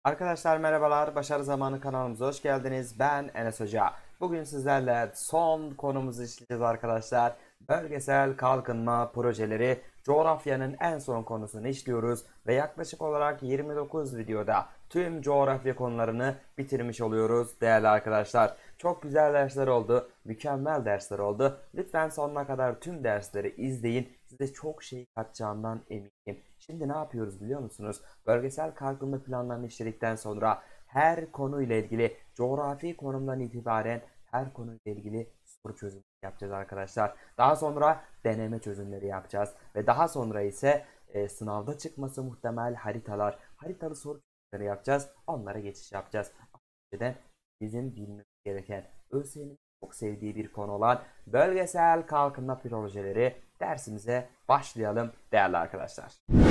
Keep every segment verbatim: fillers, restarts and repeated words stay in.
Arkadaşlar merhabalar, Başarı Zamanı kanalımıza hoş geldiniz. Ben Enes Hoca. Bugün sizlerle son konumuzu işleyeceğiz arkadaşlar. Bölgesel kalkınma projeleri, coğrafyanın en son konusunu işliyoruz ve yaklaşık olarak yirmi dokuz videoda tüm coğrafya konularını bitirmiş oluyoruz değerli arkadaşlar. Çok güzel dersler oldu, mükemmel dersler oldu. Lütfen sonuna kadar tüm dersleri izleyin. Size çok şey katacağından eminim. Şimdi ne yapıyoruz biliyor musunuz? Bölgesel kalkınma planlarını işledikten sonra her konuyla ilgili coğrafi konumdan itibaren her konuyla ilgili soru çözümü yapacağız arkadaşlar. Daha sonra deneme çözümleri yapacağız ve daha sonra ise e, sınavda çıkması muhtemel haritalar, haritalı soru çözümleri yapacağız. Onlara geçiş yapacağız. Önceden bizim bilmemiz gereken ÖSYM'nin çok sevdiği bir konu olan bölgesel kalkınma projeleri dersimize başlayalım değerli arkadaşlar.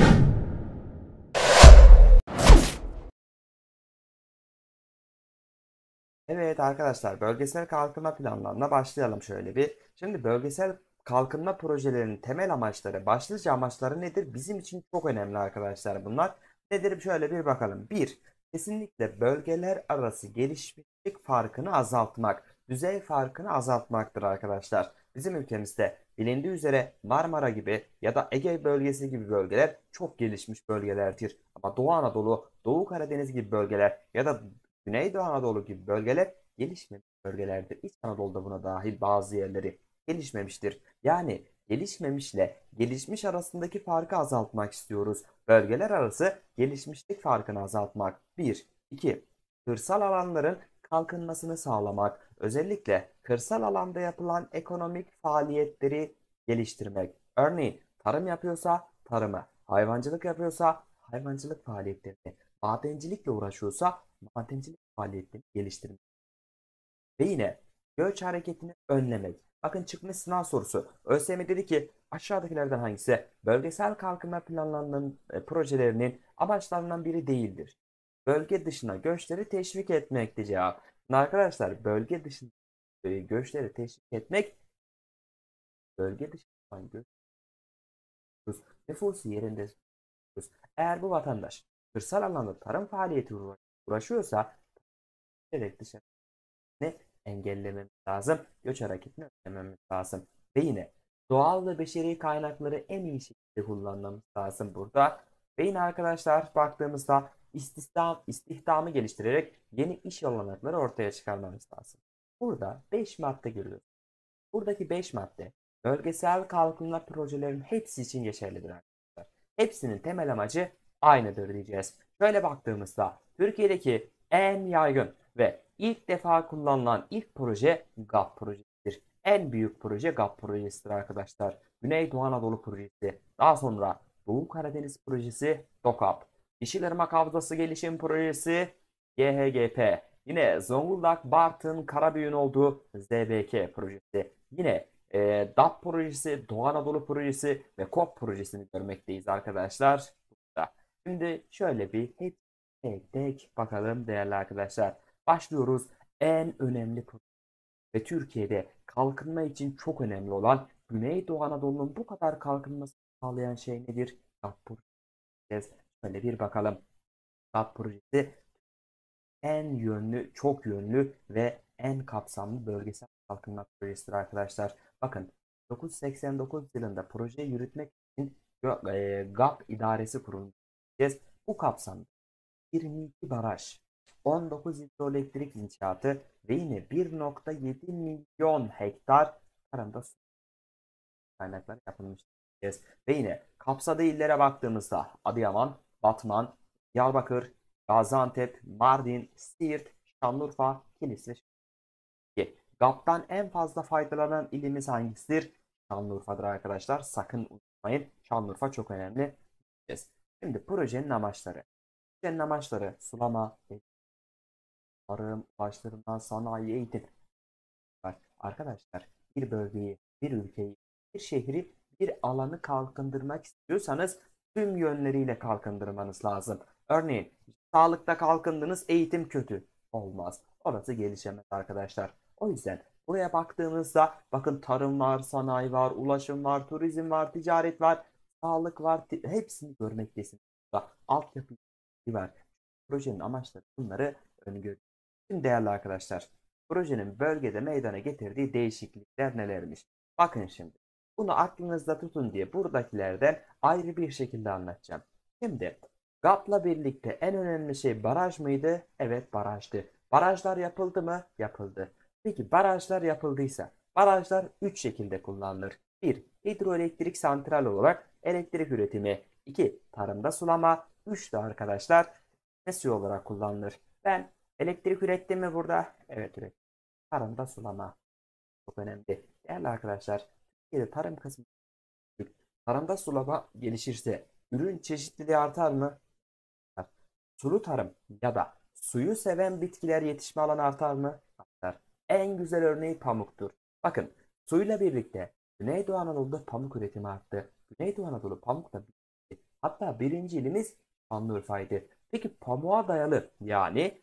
Evet arkadaşlar, bölgesel kalkınma planlarına başlayalım şöyle bir. Şimdi bölgesel kalkınma projelerinin temel amaçları, başlıca amaçları nedir? Bizim için çok önemli arkadaşlar bunlar. Nedir? Şöyle bir bakalım. Bir, kesinlikle bölgeler arası gelişmişlik farkını azaltmak, düzey farkını azaltmaktır arkadaşlar. Bizim ülkemizde bilindiği üzere Marmara gibi ya da Ege bölgesi gibi bölgeler çok gelişmiş bölgelerdir. Ama Doğu Anadolu, Doğu Karadeniz gibi bölgeler ya da Güneydoğu Anadolu gibi bölgeler gelişmemiş bölgelerdir. İç Anadolu'da buna dahil bazı yerleri gelişmemiştir. Yani gelişmemişle gelişmiş arasındaki farkı azaltmak istiyoruz. Bölgeler arası gelişmişlik farkını azaltmak. Bir, iki. Kırsal alanların kalkınmasını sağlamak. Özellikle kırsal alanda yapılan ekonomik faaliyetleri geliştirmek. Örneğin tarım yapıyorsa tarımı, hayvancılık yapıyorsa hayvancılık faaliyetlerini, madencilikle uğraşıyorsa madencilik faaliyetlerini geliştirmek. Ve yine göç hareketini önlemek. Bakın çıkmış sınav sorusu. ÖSYM dedi ki aşağıdakilerden hangisi bölgesel kalkınma planlarının e, projelerinin amaçlarından biri değildir? Bölge dışına göçleri teşvik etmekti cevap. Şimdi arkadaşlar bölge dışına e, göçleri teşvik etmek, bölge dışına göç nüfusu yerinde tutuyoruz. Eğer bu vatandaş kırsal alanda tarım faaliyeti uğraşıyorsa direkt dışarı ne engellememiz lazım. Göç hareketini önlememiz lazım. Ve yine doğal ve beşeri kaynakları en iyi şekilde kullanmamız lazım burada. Ve yine arkadaşlar baktığımızda istihdam, istihdamı geliştirerek yeni iş olanakları ortaya çıkarmamız lazım. Burada beş madde görüyoruz. Buradaki beş madde bölgesel kalkınma projelerinin hepsi için geçerlidir arkadaşlar. Hepsinin temel amacı aynıdır diyeceğiz. Şöyle baktığımızda Türkiye'deki en yaygın ve ilk defa kullanılan ilk proje GAP projesidir. En büyük proje GAP projesidir arkadaşlar. Güneydoğu Anadolu projesi. Daha sonra Doğu Karadeniz projesi DOKAP. Yeşilırmak Havzası Gelişim Projesi G H G P. Yine Zonguldak Bartın Karabük'ün olduğu Z B K projesi. Yine e, D A P projesi, Doğu Anadolu projesi ve KOP projesini görmekteyiz arkadaşlar. Burada. Şimdi şöyle bir hep tek tek bakalım değerli arkadaşlar. Başlıyoruz. En önemli proje ve Türkiye'de kalkınma için çok önemli olan Güneydoğu Anadolu'nun bu kadar kalkınmasını sağlayan şey nedir? D A P projesi. Şöyle bir bakalım. D A P projesi en yönlü, çok yönlü ve en kapsamlı bölgesel kalkınma projesidir arkadaşlar. Bakın bin dokuz yüz seksen dokuz yılında projeyi yürütmek için e, GAP idaresi kurulmuş. Bu kapsamda yirmi iki baraj, on dokuz hidroelektrik inşaatı ve yine bir nokta yedi milyon hektar tarımda su kaynakları yapılmış. Ve yine kapsadığı illere baktığımızda Adıyaman, Batman, Diyarbakır, Gaziantep, Mardin, Siirt, Şanlıurfa, Kilis ve Şanlıurfa. GAP'tan en fazla faydalanan ilimiz hangisidir? Şanlıurfa'dır arkadaşlar. Sakın unutmayın. Şanlıurfa çok önemli. Şimdi projenin amaçları. Projenin amaçları sulama, tarım, ulaştırma, sanayi, eğitim. Arkadaşlar bir bölgeyi, bir ülkeyi, bir şehri, bir alanı kalkındırmak istiyorsanız tüm yönleriyle kalkındırmanız lazım. Örneğin sağlıkta kalkındınız, eğitim kötü. Olmaz. Orası gelişemez arkadaşlar. O yüzden buraya baktığınızda bakın tarım var, sanayi var, ulaşım var, turizm var, ticaret var, sağlık var. Hepsini görmektesiniz. Altyapı var. Projenin amaçları bunları öngörüyor. Şimdi değerli arkadaşlar, projenin bölgede meydana getirdiği değişiklikler nelermiş? Bakın şimdi. Bunu aklınızda tutun diye buradakilerden ayrı bir şekilde anlatacağım. Şimdi G A P'la birlikte en önemli şey baraj mıydı? Evet, barajdı. Barajlar yapıldı mı? Yapıldı. Peki barajlar yapıldıysa barajlar üç şekilde kullanılır. bir. Hidroelektrik santral olarak elektrik üretimi. iki. Tarımda sulama. üç de arkadaşlar suyu olarak kullanılır. Ben elektrik ürettim mi burada? Evet, ürettim. Tarımda sulama çok önemli. Değerli arkadaşlar, Türkiye'de tarım kısmı, tarımda sulama gelişirse ürün çeşitliliği artar mı? Sulu tarım ya da suyu seven bitkiler yetişme alanı artar mı? Artar. En güzel örneği pamuktur. Bakın, suyla birlikte Güneydoğu Anadolu'da pamuk üretimi arttı. Güneydoğu Anadolu pamukla bitti. Hatta birinci ilimiz Şanlıurfa'ydı. Peki pamuğa dayalı yani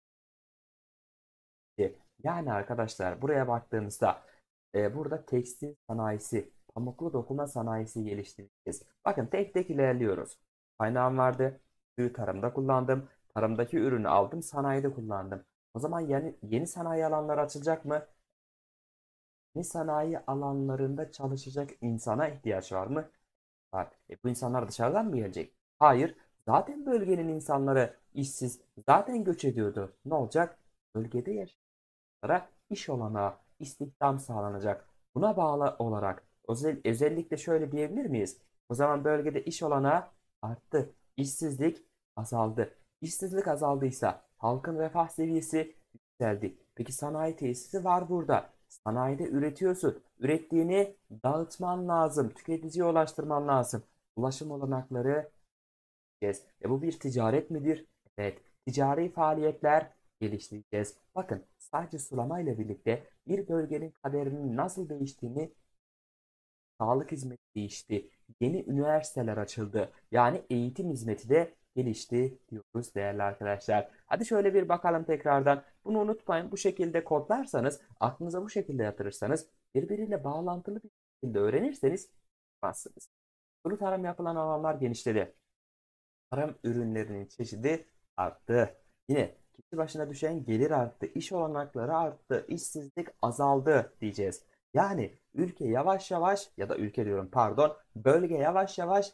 yani arkadaşlar buraya baktığımızda e, burada tekstil sanayisi, pamuklu dokuma sanayisi geliştireceğiz. Bakın tek tek ilerliyoruz. Kaynağım vardı. Suyu tarımda kullandım. Tarımdaki ürünü aldım. Sanayide kullandım. O zaman yeni, yeni sanayi alanları açılacak mı? Yeni sanayi alanlarında çalışacak insana ihtiyaç var mı? Var. E, bu insanlar dışarıdan mı gelecek? Hayır. Zaten bölgenin insanları işsiz. Zaten göç ediyordu. Ne olacak? Bölgede yaşayanlara iş olanağı, istihdam sağlanacak. Buna bağlı olarak özel, özellikle şöyle diyebilir miyiz? O zaman bölgede iş olanağı arttı. İşsizlik azaldı. İşsizlik azaldıysa halkın refah seviyesi yükseldi. Peki sanayi tesisi var burada. Sanayide üretiyorsun. Ürettiğini dağıtman lazım. Tüketiciye ulaştırman lazım. Ulaşım olanakları geliştireceğiz. E bu bir ticaret midir? Evet. Ticari faaliyetler geliştireceğiz. Bakın, sadece sulama ile birlikte bir bölgenin kaderinin nasıl değiştiğini, sağlık hizmeti değişti. Yeni üniversiteler açıldı. Yani eğitim hizmeti de gelişti diyoruz değerli arkadaşlar. Hadi şöyle bir bakalım tekrardan. Bunu unutmayın. Bu şekilde kodlarsanız, aklınıza bu şekilde yatırırsanız, birbiriyle bağlantılı bir şekilde öğrenirseniz yapmazsınız. Sulu tarım yapılan alanlar genişledi. Tarım ürünlerinin çeşidi arttı. Yine kişi başına düşen gelir arttı, iş olanakları arttı, işsizlik azaldı diyeceğiz. Yani ülke yavaş yavaş ya da ülke diyorum pardon, bölge yavaş yavaş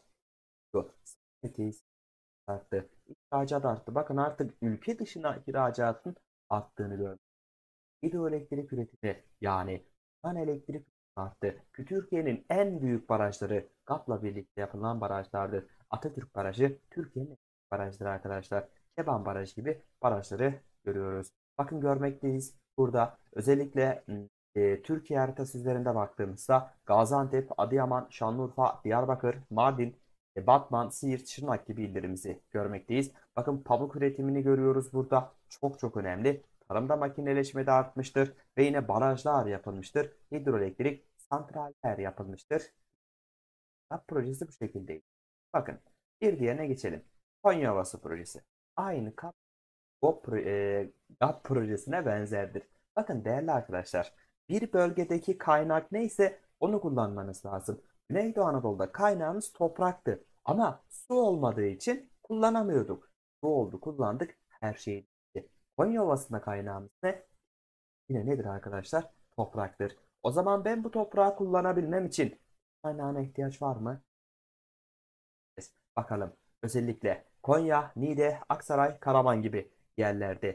tesis arttı. İhracat arttı. Bakın artık ülke dışına ihracatın arttığını gördük. Hidroelektrik üretimi yani kan elektrik arttı. Türkiye'nin en büyük barajları G A P'la birlikte yapılan barajlardır. Atatürk Barajı Türkiye'nin barajları arkadaşlar. Keban Barajı gibi barajları görüyoruz. Bakın görmekteyiz. Burada özellikle e, Türkiye haritası üzerinde baktığımızda Gaziantep, Adıyaman, Şanlıurfa, Diyarbakır, Mardin, e, Batman, Siirt, Şırnak gibi illerimizi görmekteyiz. Bakın pamuk üretimini görüyoruz burada. Çok çok önemli. Tarımda makineleşme de artmıştır ve yine barajlar yapılmıştır. Hidroelektrik santraller yapılmıştır. G A P projesi bu şekildeydi. Bakın bir diğerine geçelim. Konya Ovası projesi. Aynı G A P, e, G A P projesine benzerdir. Bakın değerli arkadaşlar, bir bölgedeki kaynak neyse onu kullanmanız lazım. Güneydoğu Anadolu'da kaynağımız topraktı. Ama su olmadığı için kullanamıyorduk. Su oldu, kullandık, her şeyi. Konya Ovası'nda kaynağımız ne? Yine nedir arkadaşlar? Topraktır. O zaman ben bu toprağı kullanabilmem için kaynağına ihtiyaç var mı? Bakalım. Özellikle Konya, Niğde, Aksaray, Karaman gibi yerlerde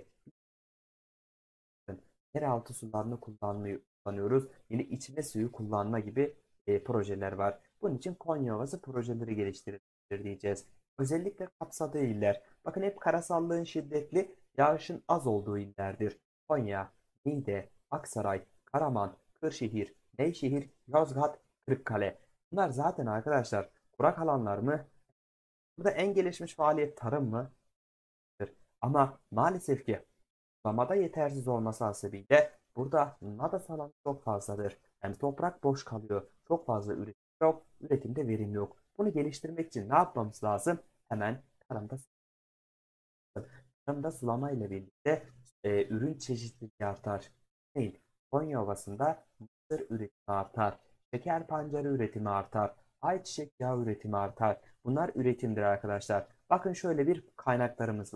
yeraltı sularını kullanmayı kullanıyoruz. Yine içme suyu kullanma gibi e, projeler var. Bunun için Konya Ovası projeleri geliştirilir diyeceğiz. Özellikle kapsadığı iller. Bakın hep karasallığın şiddetli, yağışın az olduğu illerdir. Konya, Niğde, Aksaray, Karaman, Kırşehir, Nevşehir, Yozgat, Kırıkkale. Bunlar zaten arkadaşlar kurak alanlar mı? Burada en gelişmiş faaliyet tarım mı? Ama maalesef ki sulamada yetersiz olması hasebiyle burada nadas alanı çok fazladır. Yani toprak boş kalıyor. Çok fazla üretim yok. Üretimde verim yok. Bunu geliştirmek için ne yapmamız lazım? Hemen tarımda, tarımda sulama ile birlikte e, ürün çeşitliliği artar. Değil. Konya Ovası'nda mısır üretimi artar. Şeker pancarı üretimi artar. Ayçiçek yağı üretimi artar. Bunlar üretimdir arkadaşlar. Bakın şöyle bir kaynaklarımız var.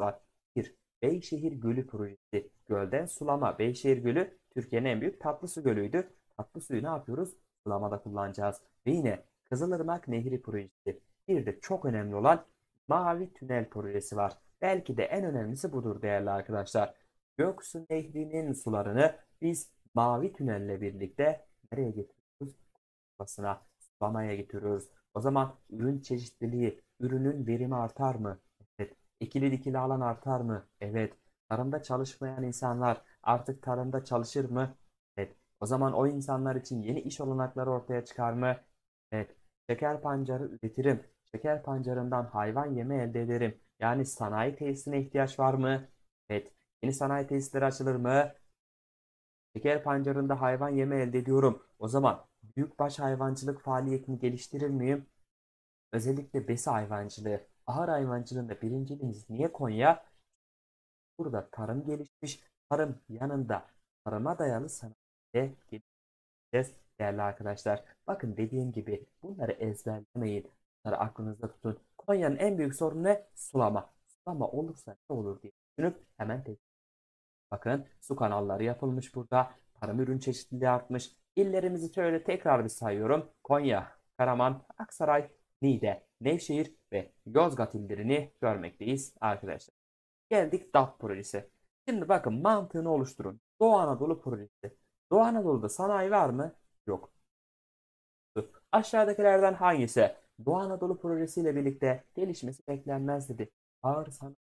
bir. Beyşehir Gölü projesi. Gölden sulama. Beyşehir Gölü Türkiye'nin en büyük tatlı su gölüydü. Tatlı suyu ne yapıyoruz? Sulamada kullanacağız. Ve yine Kızılırmak Nehri projesi. Bir de çok önemli olan Mavi Tünel projesi var. Belki de en önemlisi budur değerli arkadaşlar. Göksu Nehri'nin sularını biz Mavi Tünel'le birlikte nereye getiriyoruz? Basına, sulamaya getiriyoruz. O zaman ürün çeşitliliği, ürünün verimi artar mı? Evet. İkili dikili alan artar mı? Evet. Tarımda çalışmayan insanlar artık tarımda çalışır mı? Evet. O zaman o insanlar için yeni iş olanakları ortaya çıkar mı? Evet. Şeker pancarı üretirim. Şeker pancarından hayvan yemi elde ederim. Yani sanayi tesisine ihtiyaç var mı? Evet. Yeni sanayi tesisleri açılır mı? Şeker pancarında hayvan yemi elde ediyorum. O zaman büyükbaş hayvancılık faaliyetini geliştirir miyim? Özellikle besi hayvancılığı, ahır hayvancılığında birinciliğimiz niye Konya? Burada tarım gelişmiş. Tarım yanında tarıma dayalı sanayiye geliştireceğiz değerli arkadaşlar. Bakın dediğim gibi bunları ezberlemeyin. Bunları aklınızda tutun. Konya'nın en büyük sorunu ne? Sulama. Sulama olursa ne olur diye düşünüp hemen tek. Bakın su kanalları yapılmış burada. Tarım ürün çeşitliliği artmış. İllerimizi şöyle tekrar bir sayıyorum. Konya, Karaman, Aksaray, Niğde, Nevşehir ve Yozgat illerini görmekteyiz arkadaşlar. Geldik D A P projesi. Şimdi bakın mantığını oluşturun. Doğu Anadolu projesi. Doğu Anadolu'da sanayi var mı? Yok. Aşağıdakilerden hangisi Doğu Anadolu projesiyle birlikte gelişmesi beklenmez dedi. Ağır sanayi.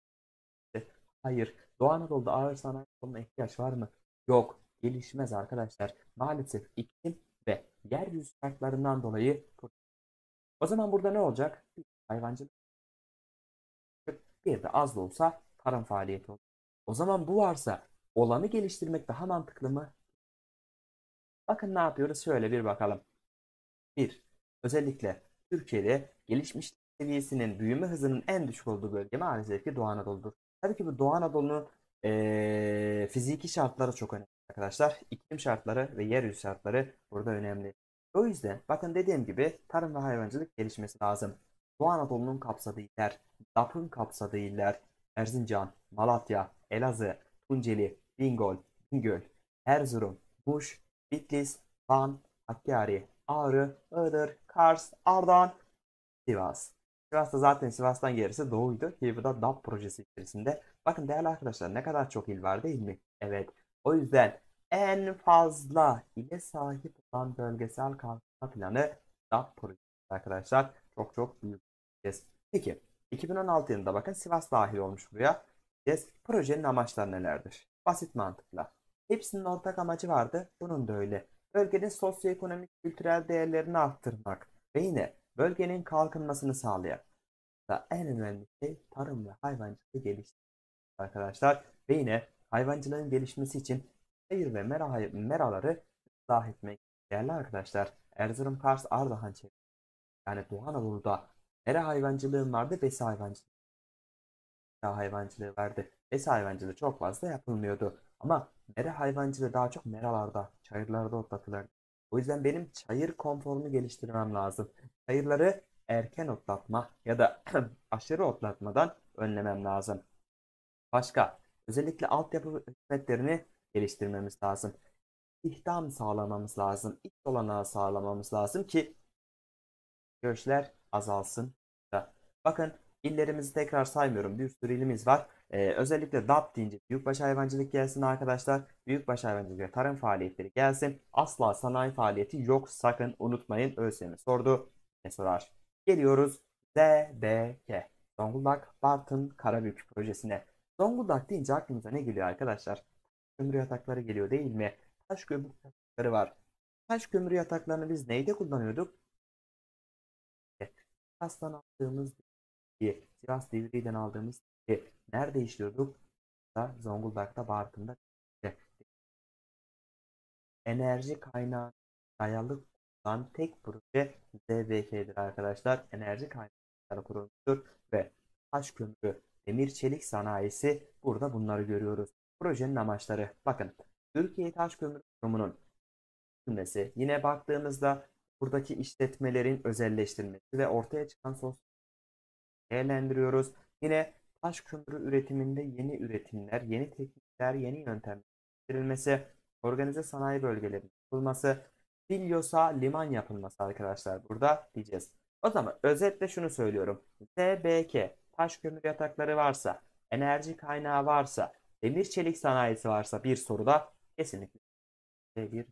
Hayır. Doğu Anadolu'da ağır sanayi koluna ihtiyaç var mı? Yok. Gelişmez arkadaşlar. Maalesef iklim ve yeryüzü şartlarından dolayı. O zaman burada ne olacak? Bir hayvancılık, bir de az da olsa tarım faaliyeti olur. O zaman bu varsa olanı geliştirmek daha mantıklı mı? Bakın ne yapıyoruz? Şöyle bir bakalım. Bir. Özellikle Türkiye'de gelişmiş seviyesinin büyüme hızının en düşük olduğu bölge maalesef ki Doğu Anadolu'dur. Tabii ki bu Doğu Anadolu'nun eee, fiziki şartları çok önemli arkadaşlar. İklim şartları ve yeryüzü şartları burada önemli. O yüzden bakın dediğim gibi tarım ve hayvancılık gelişmesi lazım. Doğu Anadolu'nun kapsadığı iller, D A P'ın kapsadığı iller, Erzincan, Malatya, Elazığ, Tunceli, Bingöl, Bingöl, Erzurum, Muş, Bitlis, Van, Hakkari, Ağrı, Iğdır, Kars, Ardahan, Sivas. Sivas'ta zaten Sivas'tan gerisi doğuydu ki bu da D A P projesi içerisinde. Bakın değerli arkadaşlar ne kadar çok il var değil mi? Evet. O yüzden en fazla ile sahip olan bölgesel kalkınma planı D A P projesi arkadaşlar. Çok çok büyük. Peki iki bin on altı yılında bakın Sivas dahil olmuş buraya. Projenin amaçları nelerdir? Basit mantıkla. Hepsinin ortak amacı vardı. Bunun da öyle. Bölgenin sosyoekonomik kültürel değerlerini arttırmak ve yine bölgenin kalkınmasını sağlayan da en önemli şey tarım ve hayvancılığı geliştirmek arkadaşlar. Ve yine hayvancılığın gelişmesi için hayır ve mera, meraları ıslah etmek. Değerli arkadaşlar Erzurum, Kars, Ardahan çevresi yani Doğu Anadolu'da mera hayvancılığı vardı, besi hayvancılığı hayvancılığı vardı. Besi hayvancılığı çok fazla yapılmıyordu. Ama mera hayvancılığı daha çok meralarda, çayırlarda otlatılırdı. O yüzden benim çayır konforumu geliştirmem lazım. Çayırları erken otlatma ya da aşırı otlatmadan önlemem lazım. Başka, özellikle altyapı hizmetlerini geliştirmemiz lazım. İstihdam sağlamamız lazım. İş olanağı sağlamamız lazım ki göçler azalsın. Bakın illerimizi tekrar saymıyorum. Bir sürü ilimiz var. Ee, özellikle D A P deyince büyükbaş hayvancılık gelsin arkadaşlar. Büyükbaş hayvancılık ve tarım faaliyetleri gelsin. Asla sanayi faaliyeti yok. Sakın unutmayın. ÖSYM sordu. Ne sorar? Geliyoruz Z B K. Zonguldak Bartın Karabük projesine. Zonguldak deyince aklımıza ne geliyor arkadaşlar? Kömür yatakları geliyor değil mi? Taş kömür yatakları var. Taş kömür yataklarını biz neyde kullanıyorduk? Sivas'tan aldığımız bilgi, Sivas Divriği'den aldığımız bilgi nerede işliyorduk? Da Zonguldak'ta, Bartın'da. İşte enerji kaynağı dayalı olan tek proje Z B K'dir arkadaşlar. Enerji kaynakları kurulmuştur ve taş kömürü, demir çelik sanayisi burada bunları görüyoruz. Projenin amaçları. Bakın Türkiye Taş Kömür Kurumu'nun cümlesi. Yine baktığımızda buradaki işletmelerin özelleştirilmesi ve ortaya çıkan sosyal değerlendiriyoruz. Yine taş kömürü üretiminde yeni üretimler, yeni teknikler, yeni yöntemler geliştirilmesi, organize sanayi bölgelerinin yapılması, Filyos'a liman yapılması arkadaşlar burada diyeceğiz. O zaman özetle şunu söylüyorum. Z B K, taş kömür yatakları varsa, enerji kaynağı varsa, demir çelik sanayisi varsa bir soruda kesinlikle bir.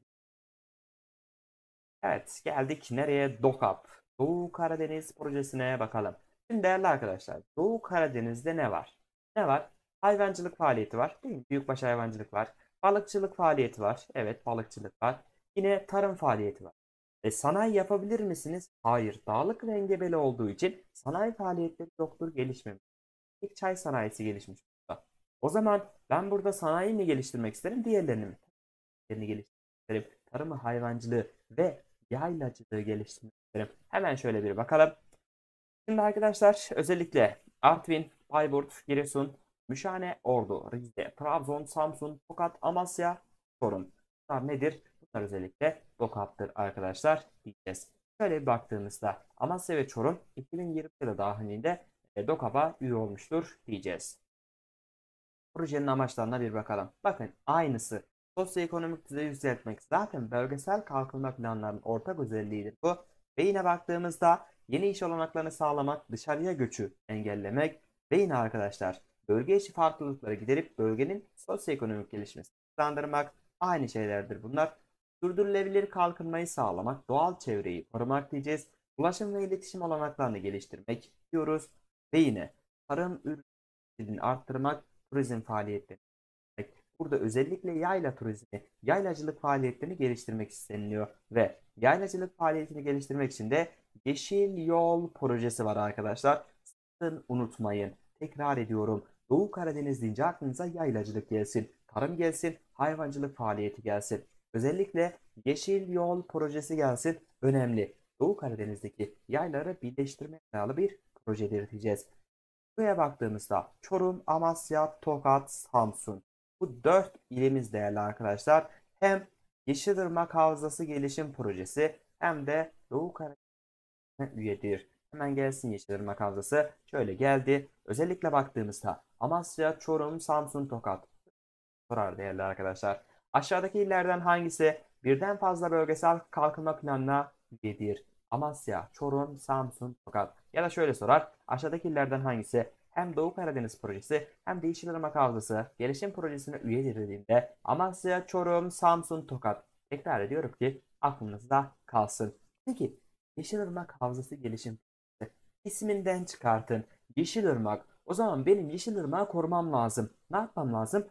Evet, geldik nereye? DOKAP. Doğu Karadeniz projesine bakalım. Şimdi değerli arkadaşlar, Doğu Karadeniz'de ne var? Ne var? Hayvancılık faaliyeti var, değil mi? Büyükbaş hayvancılık var. Balıkçılık faaliyeti var. Evet, balıkçılık var. Yine tarım faaliyeti var. E, sanayi yapabilir misiniz? Hayır. Dağlık ve engebeli olduğu için sanayi faaliyetleri yoktur, gelişmemiş. İlk çay sanayisi gelişmiş burada. O zaman ben burada sanayi mi geliştirmek isterim, diğerlerini mi? Diğerlerini geliştirmek isterim. Tarımı, hayvancılığı ve yaylacılığı geliştirmek isterim. Hemen şöyle bir bakalım. Şimdi arkadaşlar özellikle Artvin, Bayburt, Giresun, Müşhane, Ordu, Rize, Trabzon, Samsun, Tokat, Amasya, Çorum. Bunlar nedir? Bunlar özellikle DOKAP'tır arkadaşlar diyeceğiz. Şöyle bir baktığımızda Amasya ve Çorum iki bin yirmi yılı dahilinde DOKAP'a üye olmuştur diyeceğiz. Projenin amaçlarına bir bakalım. Bakın aynısı. Sosyoekonomik düzeyi yükseltmek zaten bölgesel kalkınma planlarının ortak özelliğidir bu. Ve yine baktığımızda yeni iş olanaklarını sağlamak, dışarıya göçü engellemek ve yine arkadaşlar bölge içi farklılıkları giderip bölgenin sosyoekonomik gelişmesini hızlandırmak aynı şeylerdir bunlar. Sürdürülebilir kalkınmayı sağlamak, doğal çevreyi korumak diyeceğiz. Ulaşım ve iletişim olanaklarını geliştirmek diyoruz. Ve yine tarım ürünlerini arttırmak, turizm faaliyetleri. Burada özellikle yayla turizmi, yaylacılık faaliyetlerini geliştirmek isteniliyor ve yaylacılık faaliyetini geliştirmek için de Yeşil Yol projesi var arkadaşlar. Sakın unutmayın. Tekrar ediyorum. Doğu Karadeniz deyince aklınıza yaylacılık gelsin, tarım gelsin, hayvancılık faaliyeti gelsin. Özellikle Yeşil Yol projesi gelsin. Önemli. Doğu Karadeniz'deki yayları birleştirmeye dayalı bir projedir diyeceğiz. Buraya baktığımızda Çorum, Amasya, Tokat, Samsun. Bu dört ilimiz değerli arkadaşlar. Hem Yeşilırmak Havzası Gelişim Projesi hem de Doğu Karadeniz'e üyedir. Hemen gelsin Yeşilırmak Havzası. Şöyle geldi. Özellikle baktığımızda Amasya, Çorum, Samsun, Tokat. Sorar değerli arkadaşlar. Aşağıdaki illerden hangisi birden fazla bölgesel kalkınma planına üyedir? Amasya, Çorum, Samsun, Tokat. Ya da şöyle sorar. Aşağıdaki illerden hangisi hem Doğu Karadeniz projesi hem de Yeşilırmak Havzası gelişim projesine üyedir dediğimde Amasya, Çorum, Samsun, Tokat. Tekrar ediyorum ki aklınızda kalsın. Peki Yeşilırmak Havzası gelişim projesi isminden çıkartın. Yeşilırmak. O zaman benim Yeşilırmak'ı korumam lazım. Ne yapmam lazım?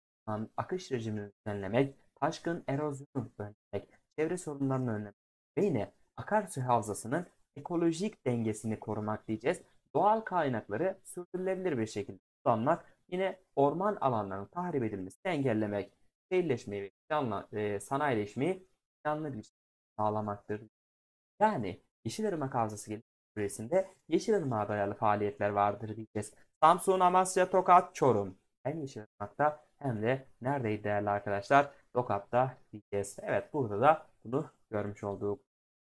Akış rejimini düzenlemek, taşkın erozyonu önlemek, çevre sorunlarını önlemek ve yine akarsu havzasının ekolojik dengesini korumak diyeceğiz. Doğal kaynakları sürdürülebilir bir şekilde kullanmak, yine orman alanlarının tahrip edilmesini engellemek, şehirleşmeyi ve planla, e, sanayileşmeyi planlı bir şekilde sağlamaktır. Yani Yeşilırmak Havzası Gelişim Projesi'nde Yeşilırmak'a dayalı faaliyetler vardır diyeceğiz. Samsun, Amasya, Tokat, Çorum. Hem Yeşilırmak'ta hem de neredeydi değerli arkadaşlar? Tokat'ta diyeceğiz. Evet burada da bunu görmüş olduk.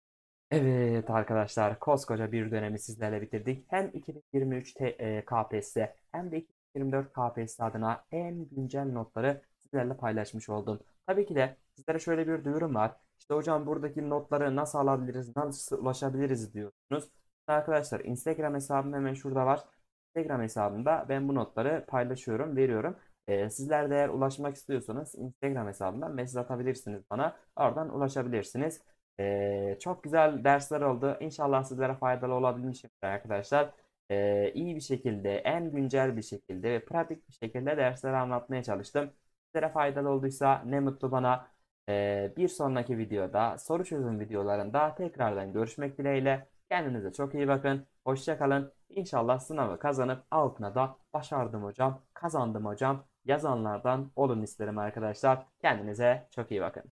Evet arkadaşlar koskoca bir dönemi sizlerle bitirdik. Hem iki bin yirmi üç T- e, K P S S hem de iki bin yirmi dört K P S S adına en güncel notları sizlerle paylaşmış oldum. Tabii ki de sizlere şöyle bir duyurum var. İşte hocam buradaki notları nasıl alabiliriz, nasıl ulaşabiliriz diyorsunuz. Arkadaşlar Instagram hesabım hemen şurada var. Instagram hesabımda ben bu notları paylaşıyorum, veriyorum. Ee, sizler de eğer ulaşmak istiyorsanız Instagram hesabından mesaj atabilirsiniz bana. Oradan ulaşabilirsiniz. Ee, çok güzel dersler oldu. İnşallah sizlere faydalı olabilmişimdir arkadaşlar. Ee, iyi bir şekilde, en güncel bir şekilde ve pratik bir şekilde dersleri anlatmaya çalıştım. Sizlere faydalı olduysa ne mutlu bana. Ee, bir sonraki videoda, soru çözüm videolarında tekrardan görüşmek dileğiyle. Kendinize çok iyi bakın. Hoşça kalın. İnşallah sınavı kazanıp altına da başardım hocam, kazandım hocam yazanlardan olun isterim arkadaşlar. Kendinize çok iyi bakın.